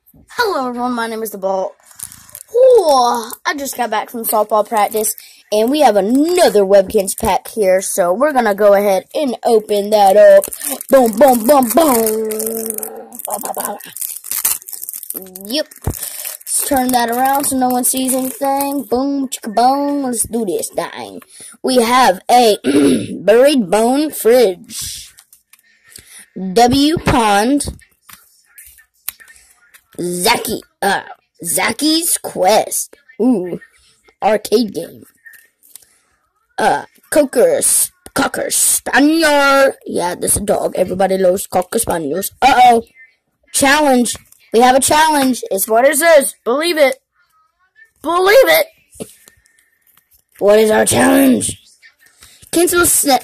Hello everyone, my name is The Ball. Whew, I just got back from softball practice, and we have another Webkinz pack here, so we're gonna go ahead and open that up. Boom, boom, boom, boom. Yep. Let's turn that around so no one sees anything. Boom, chicka boom. Let's do this thing. We have a buried bone fridge. W Pond. Zacky's Quest. Ooh, arcade game. Cocker Spaniel. Yeah, this is a dog. Everybody loves Cocker Spaniels. Uh-oh. Challenge. We have a challenge. It's what it says. Believe it. Believe it. What is our challenge? Kinsville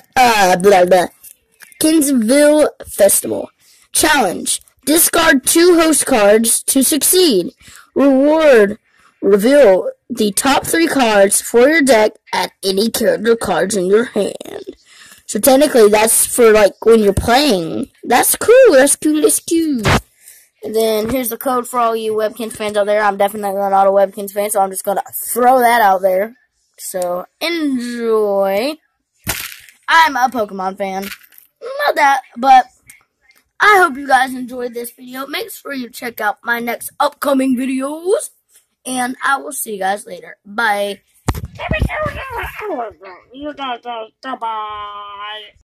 Festival. Challenge. Discard 2 host cards to succeed. Reward. Reveal the top 3 cards for your deck at any character cards in your hand. So technically that's for like when you're playing. That's cool. That's cute. And then here's the code for all you Webkinz fans out there. I'm definitely not a Webkinz fan, so I'm just going to throw that out there. So enjoy. I'm a Pokemon fan. Not that, but I hope you guys enjoyed this video. Make sure you check out my next upcoming videos. And I will see you guys later. Bye. You guys, bye.